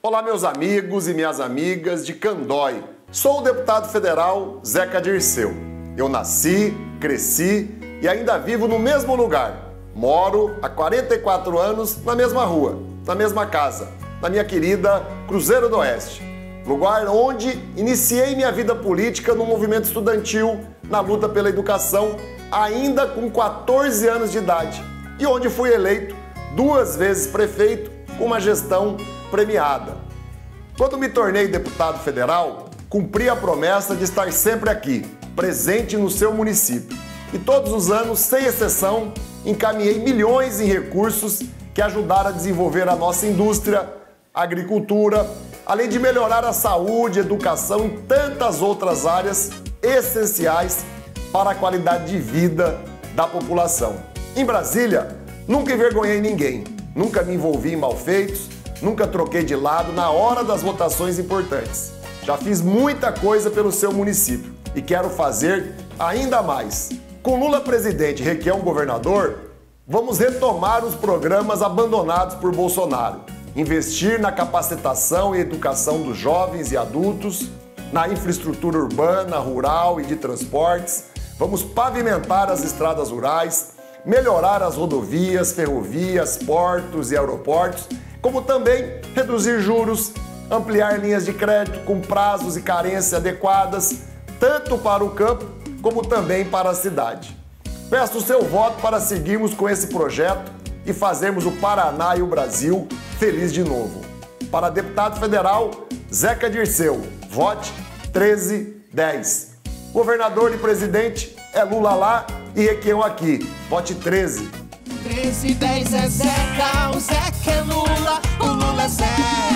Olá, meus amigos e minhas amigas de Candói. Sou o deputado federal Zeca Dirceu. Eu nasci, cresci e ainda vivo no mesmo lugar. Moro há 44 anos na mesma rua, na mesma casa, na minha querida Cruzeiro do Oeste. Lugar onde iniciei minha vida política no movimento estudantil, na luta pela educação, ainda com 14 anos de idade. E onde fui eleito 2 vezes prefeito com uma gestão premiada. Quando me tornei deputado federal, cumpri a promessa de estar sempre aqui, presente no seu município. E todos os anos, sem exceção, encaminhei milhões em recursos que ajudaram a desenvolver a nossa indústria, a agricultura, além de melhorar a saúde, educação e tantas outras áreas essenciais para a qualidade de vida da população. Em Brasília, nunca envergonhei ninguém, nunca me envolvi em malfeitos, nunca troquei de lado na hora das votações importantes. Já fiz muita coisa pelo seu município e quero fazer ainda mais. Com Lula presidente e Requião governador, vamos retomar os programas abandonados por Bolsonaro, investir na capacitação e educação dos jovens e adultos, na infraestrutura urbana, rural e de transportes, vamos pavimentar as estradas rurais, melhorar as rodovias, ferrovias, portos e aeroportos, como também reduzir juros, ampliar linhas de crédito com prazos e carências adequadas, tanto para o campo como também para a cidade. Peço o seu voto para seguirmos com esse projeto e fazermos o Paraná e o Brasil feliz de novo. Para deputado federal, Zeca Dirceu, vote 1310. Governador e presidente é Lula lá e Requião aqui, vote 13. 1310 é Zeca, o Zeca é Lula, o Lula é Zeca.